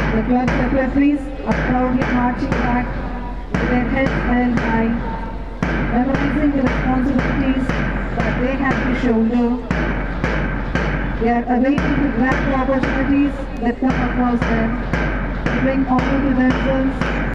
The club secretaries are proudly marching back with their heads held high, memorizing the responsibilities that they have to shoulder. They are awaiting the grand opportunities that come across them to bring honor to themselves